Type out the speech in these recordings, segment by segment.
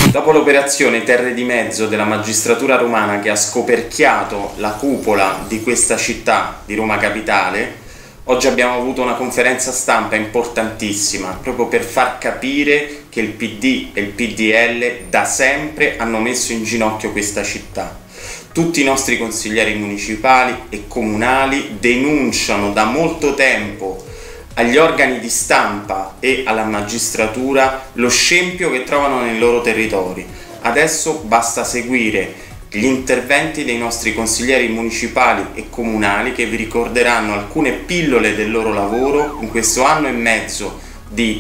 Dopo l'operazione Terre di Mezzo della magistratura romana che ha scoperchiato la cupola di questa città, di Roma Capitale, oggi abbiamo avuto una conferenza stampa importantissima proprio per far capire che il PD e il PDL da sempre hanno messo in ginocchio questa città. Tutti i nostri consiglieri municipali e comunali denunciano da molto tempo agli organi di stampa e alla magistratura lo scempio che trovano nei loro territori. Adesso basta seguire gli interventi dei nostri consiglieri municipali e comunali che vi ricorderanno alcune pillole del loro lavoro in questo anno e mezzo di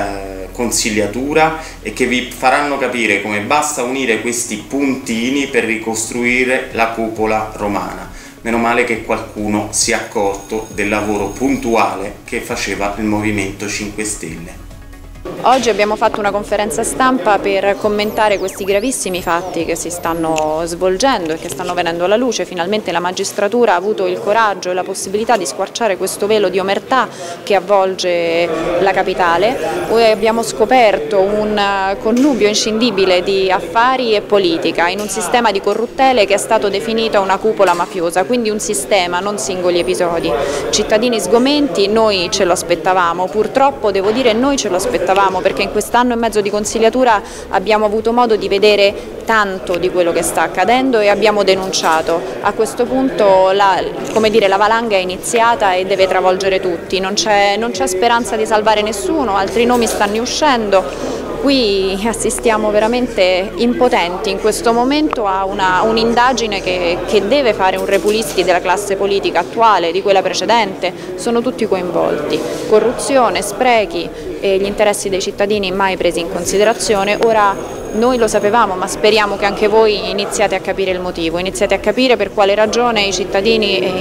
consigliatura e che vi faranno capire come basta unire questi puntini per ricostruire la cupola romana. Meno male che qualcuno si è accorto del lavoro puntuale che faceva il Movimento 5 Stelle. Oggi abbiamo fatto una conferenza stampa per commentare questi gravissimi fatti che si stanno svolgendo e che stanno venendo alla luce. Finalmente la magistratura ha avuto il coraggio e la possibilità di squarciare questo velo di omertà che avvolge la capitale. Abbiamo scoperto un connubio inscindibile di affari e politica in un sistema di corruttele che è stato definito una cupola mafiosa, quindi un sistema, non singoli episodi. Cittadini sgomenti, noi ce lo aspettavamo, purtroppo devo dire noi ce lo aspettavamo, perché in quest'anno e mezzo di consigliatura abbiamo avuto modo di vedere tanto di quello che sta accadendo e abbiamo denunciato. A questo punto la valanga è iniziata e deve travolgere tutti, non c'è speranza di salvare nessuno, altri nomi stanno uscendo. Qui assistiamo veramente impotenti in questo momento a un'indagine che deve fare un repulisti della classe politica attuale, di quella precedente, sono tutti coinvolti. Corruzione, sprechi e gli interessi dei cittadini mai presi in considerazione. Ora noi lo sapevamo, ma speriamo che anche voi iniziate a capire il motivo, iniziate a capire per quale ragione i cittadini e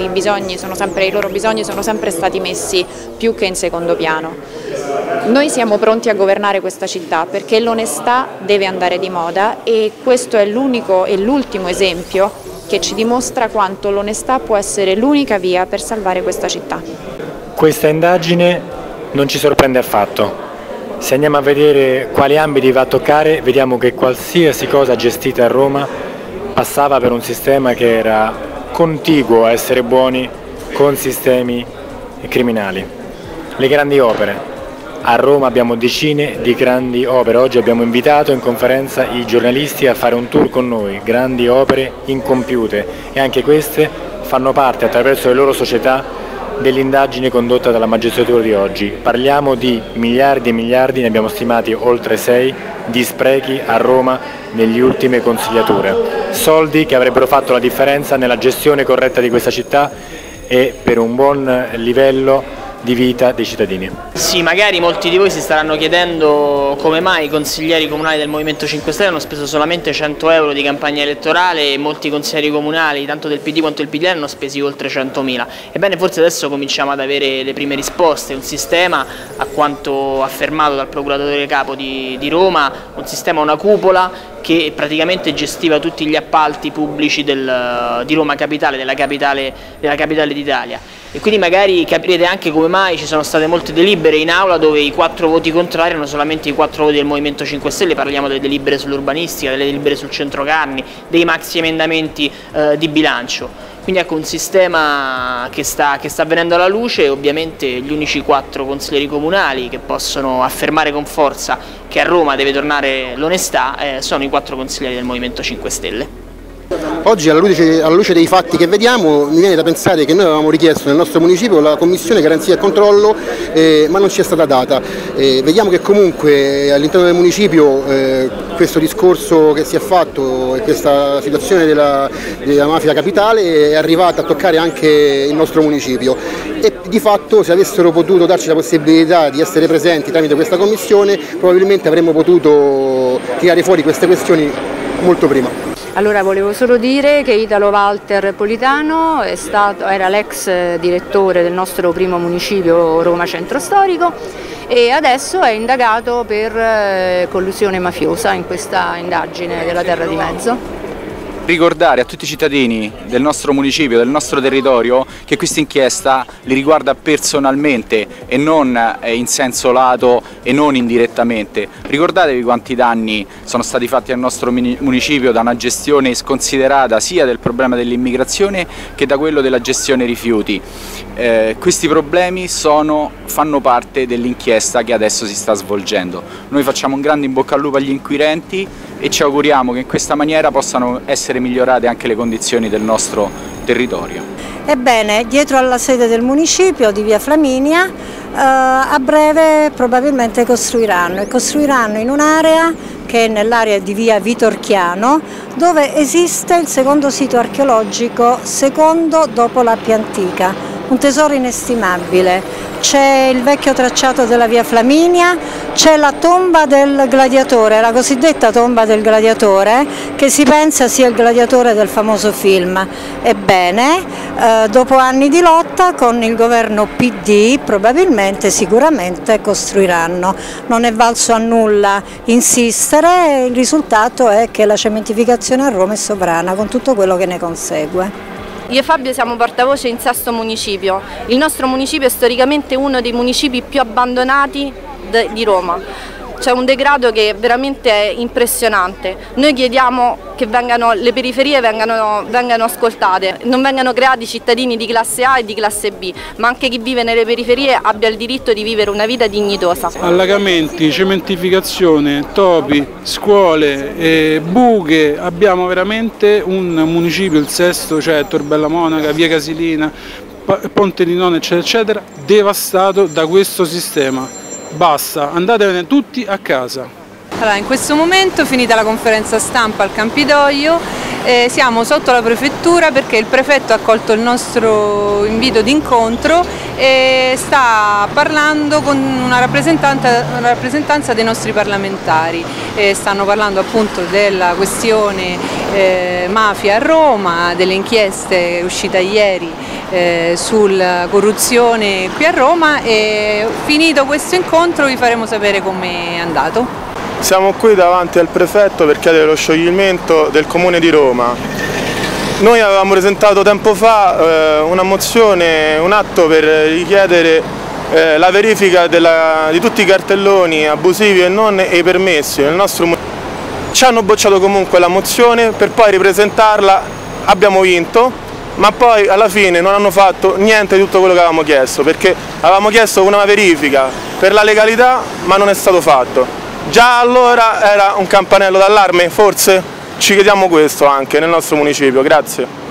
i loro bisogni sono sempre stati messi più che in secondo piano. Noi siamo pronti a governare questa città perché l'onestà deve andare di moda e questo è l'unico e l'ultimo esempio che ci dimostra quanto l'onestà può essere l'unica via per salvare questa città. Questa indagine non ci sorprende affatto. Se andiamo a vedere quali ambiti va a toccare, vediamo che qualsiasi cosa gestita a Roma passava per un sistema che era contiguo a essere buoni con sistemi criminali. Le grandi opere. A Roma abbiamo decine di grandi opere, oggi abbiamo invitato in conferenza i giornalisti a fare un tour con noi, grandi opere incompiute e anche queste fanno parte attraverso le loro società dell'indagine condotta dalla magistratura di oggi. Parliamo di miliardi e miliardi, ne abbiamo stimati oltre 6, di sprechi a Roma negli ultime consigliature. Soldi che avrebbero fatto la differenza nella gestione corretta di questa città e per un buon livello di vita dei cittadini. Sì, magari molti di voi si staranno chiedendo come mai i consiglieri comunali del Movimento 5 Stelle hanno speso solamente 100 euro di campagna elettorale e molti consiglieri comunali, tanto del PD quanto del PDL, hanno spesi oltre 100.000. Ebbene, forse adesso cominciamo ad avere le prime risposte. Un sistema, a quanto affermato dal procuratore capo di Roma, un sistema, una cupola che praticamente gestiva tutti gli appalti pubblici di Roma Capitale, della capitale d'Italia. E quindi magari capirete anche come mai ci sono state molte delibere in aula dove i 4 voti contrari erano solamente i 4 voti del Movimento 5 Stelle, parliamo delle delibere sull'urbanistica, delle delibere sul centro Carni, dei maxi emendamenti di bilancio. Quindi ecco un sistema che sta venendo alla luce e ovviamente gli unici 4 consiglieri comunali che possono affermare con forza che a Roma deve tornare l'onestà sono i 4 consiglieri del Movimento 5 Stelle. Oggi alla luce dei fatti che vediamo mi viene da pensare che noi avevamo richiesto nel nostro municipio la commissione garanzia e controllo ma non ci è stata data. Vediamo che comunque all'interno del municipio questo discorso che si è fatto e questa situazione della mafia capitale è arrivata a toccare anche il nostro municipio e di fatto se avessero potuto darci la possibilità di essere presenti tramite questa commissione probabilmente avremmo potuto tirare fuori queste questioni molto prima. Allora volevo solo dire che Italo Walter Politano era l'ex direttore del nostro primo municipio Roma Centro Storico e adesso è indagato per collusione mafiosa in questa indagine della Terra di Mezzo. ricordare a tutti i cittadini del nostro municipio, del nostro territorio, che questa inchiesta li riguarda personalmente e non in senso lato e non indirettamente. Ricordatevi quanti danni sono stati fatti al nostro municipio da una gestione sconsiderata sia del problema dell'immigrazione che da quello della gestione rifiuti. Questi problemi fanno parte dell'inchiesta che adesso si sta svolgendo. Noi facciamo un grande in bocca al lupo agli inquirenti e ci auguriamo che in questa maniera possano essere migliorate anche le condizioni del nostro territorio. Ebbene, dietro alla sede del municipio di via Flaminia a breve probabilmente costruiranno in un'area che è nell'area di via Vitorchiano, dove esiste il secondo sito archeologico, secondo dopo l'Appia Antica, un tesoro inestimabile. C'è il vecchio tracciato della via Flaminia, c'è la tomba del gladiatore, la cosiddetta tomba del gladiatore, che si pensa sia il gladiatore del famoso film. Ebbene, dopo anni di lotta con il governo PD probabilmente, sicuramente costruiranno. Non è valso a nulla insistere e il risultato è che la cementificazione a Roma è sovrana con tutto quello che ne consegue. Io e Fabio siamo portavoce in Sesto Municipio. Il nostro municipio è storicamente uno dei municipi più abbandonati di Roma. C'è un degrado che veramente è impressionante. Noi chiediamo che le periferie vengano ascoltate, non vengano creati cittadini di classe A e di classe B, ma anche chi vive nelle periferie abbia il diritto di vivere una vita dignitosa. Allagamenti, cementificazione, topi, scuole, buche, abbiamo veramente un municipio, il Sesto, cioè Tor Bella Monaca, via Casilina, Ponte di Nona, eccetera, eccetera, devastato da questo sistema. Basta, andatevene tutti a casa. Allora, in questo momento, finita la conferenza stampa al Campidoglio, siamo sotto la prefettura perché il prefetto ha accolto il nostro invito d'incontro e sta parlando con una rappresentanza dei nostri parlamentari. Stanno parlando appunto della questione mafia a Roma, delle inchieste uscite ieri sulla corruzione qui a Roma, e finito questo incontro vi faremo sapere com'è andato. Siamo qui davanti al prefetto per chiedere lo scioglimento del Comune di Roma. Noi avevamo presentato tempo fa una mozione, un atto per richiedere la verifica di tutti i cartelloni abusivi e non e i permessi nel nostro municipio. Ci hanno bocciato comunque la mozione per poi ripresentarla, abbiamo vinto, ma poi alla fine non hanno fatto niente di tutto quello che avevamo chiesto, perché avevamo chiesto una verifica per la legalità, ma non è stato fatto. Già allora era un campanello d'allarme, forse ci chiediamo questo anche nel nostro municipio. Grazie.